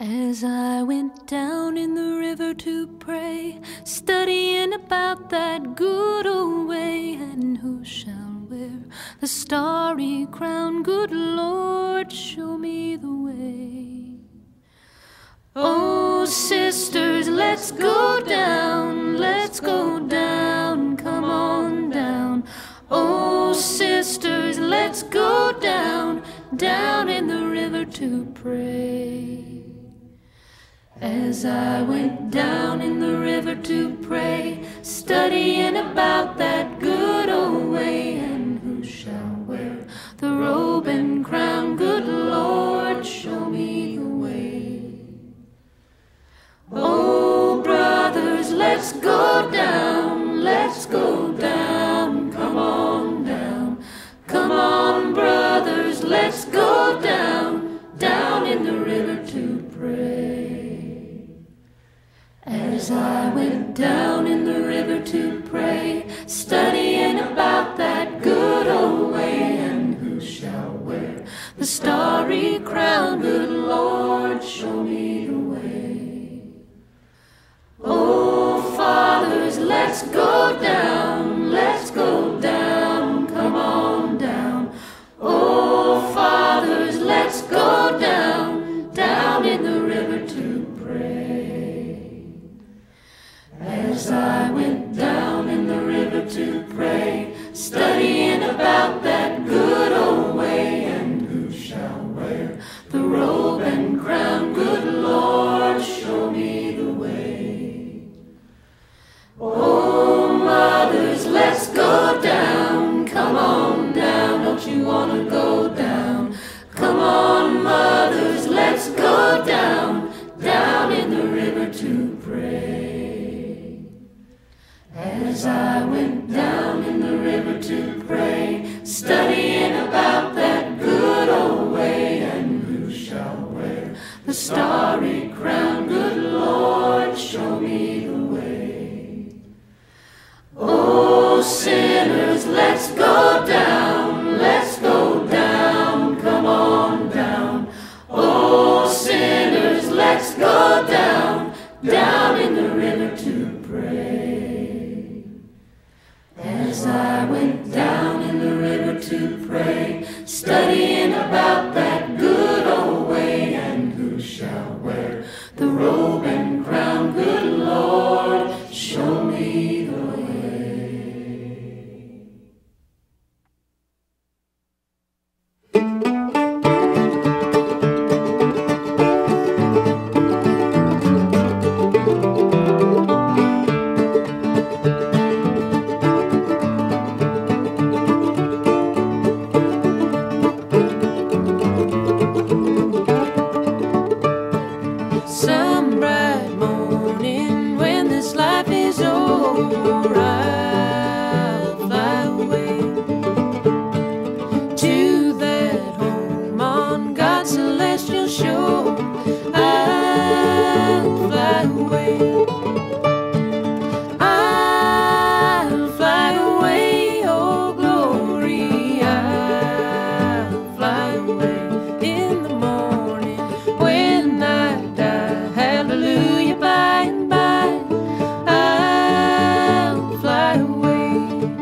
As I went down in the river to pray, studying about that good old way, and who shall wear the starry crown? Good Lord, show me the way. Oh, sisters, let's go down, come on down. Oh, sisters, let's go down, down in the river to pray. As I went down in the river to pray, studying about that good old way, and who shall wear the robe and crown? Good Lord, show me the way. Oh, brothers, let's go down, come on down. Come on, brothers, let's go down, down in the river to pray. As I went down in the river to pray, studying about that good old way, and who shall wear the starry crown? Good Lord, show me the way. Oh, fathers, let's go down, come on down. Oh, fathers, let's go down, down in the river to pray. As I went down in the river to pray, studying about that good old way, and who shall wear the robe and crown? Good Lord, show me the way. Oh, mothers, let's go down, come on down, don't you wanna go down? Come on, mothers, let's go down, down in the river to pray. As I went down in the river to pray, studying about that good old way, and who shall wear the starry crown? Good Lord, show me the way. Oh, sinners, let's go down, come on down. Oh, sinners, let's go down, down in the river to pray. As I went down in the river to pray, studying about that good old way, and who shall wear the robe and crown? Good Lord, show me the way. Some bright morning when this life is over, I'll fly away to that home on God's celestial shore. I'll fly away. I'll fly away, oh glory. I'll fly away in the morning when I die. Hallelujah, by and by, I'll fly away.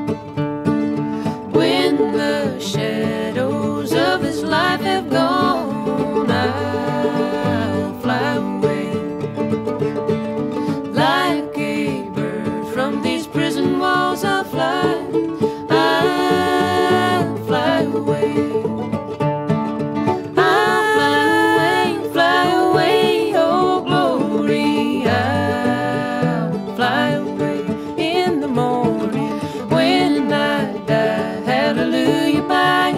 When the shadows of this life have gone, I'll fly away. Like a bird from these prison walls I'll fly. I'll fly away. I'll fly away, oh glory. I'll fly away in the morning when I die. Hallelujah, by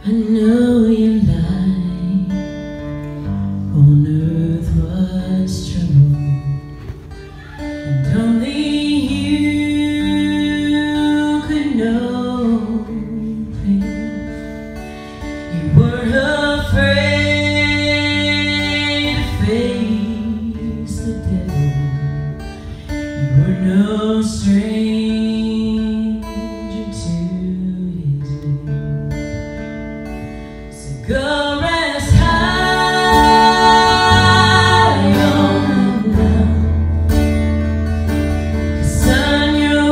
I know your life on earth was trouble, and only you could know pain. You weren't afraid to face the devil. You were no stranger to his name. So go rest high on the ground, 'cause son, your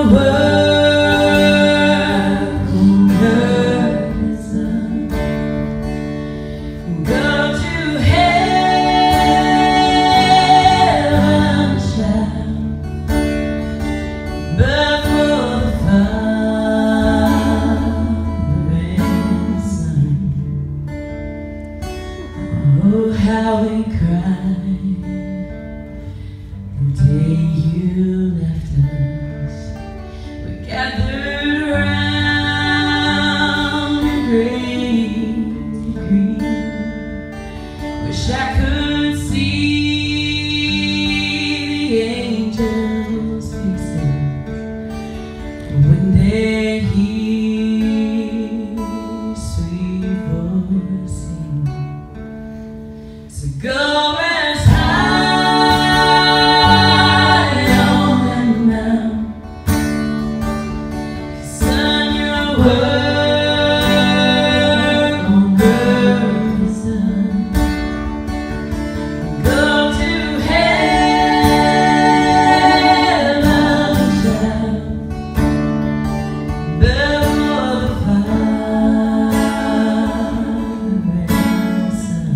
work on earth is done. Go to heaven, child, but for the Father and Son. Oh, how we cried the day you left us. We gathered around your grave to grieve. Wish I could see the angels' faces when they hear your sweet voice sing. So go rest high on that mountain, 'cause son, your work on earth is done. Go to heaven, child, before the Father and Son.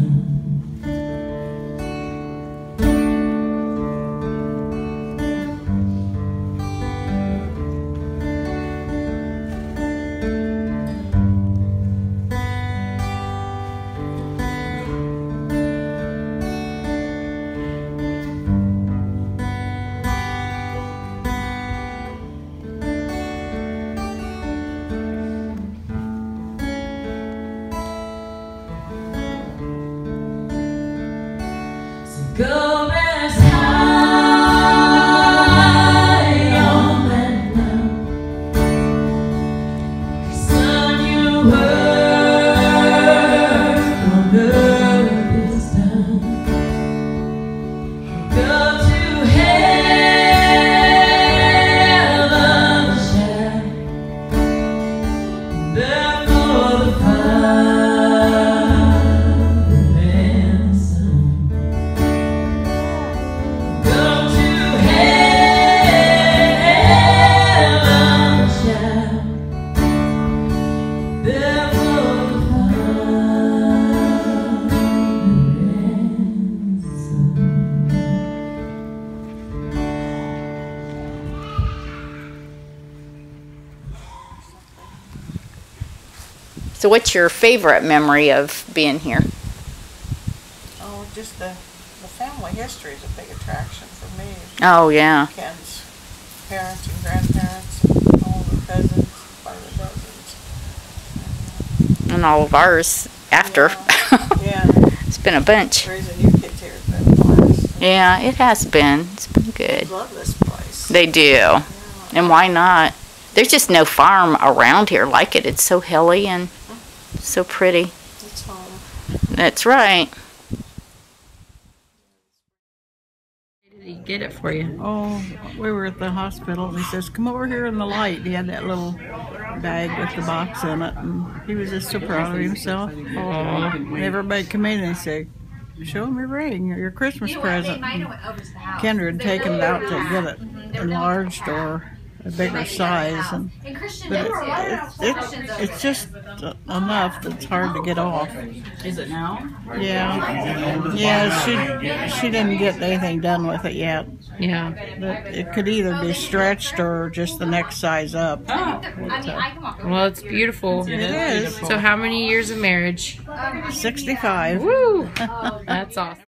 So go rest high on that mountain, 'cause son, your work on earth is done. Go to heaven, child, before the Father and Son. Go to heaven, child, before the Father and Son. So what's your favorite memory of being here? Oh, just the family history is a big attraction for me. Oh, yeah. Ken's parents and grandparents and all the cousins, by the dozens. And all of ours after. Yeah. It's been a bunch. Raising you kids here has been a blast. Yeah, it has been. It's been I good. love this place. They do. Yeah. And why not? There's just no farm around here like it. It's so hilly and so pretty. It's home. That's right. Did he get it for you? Oh, we were at the hospital and he says, come over here in the light. He had that little bag with the box in it and he was just so proud of himself. And everybody come in and say, show him your ring or your Christmas present. And Kendra had taken it out to get it enlarged or a bigger size, and but it's just enough that's hard to get off. Is it now? Yeah. She didn't get anything done with it yet. Yeah. But it could either be stretched or just the next size up. Oh. Well, it's beautiful. It is. So how many years of marriage? 65. Woo! That's awesome.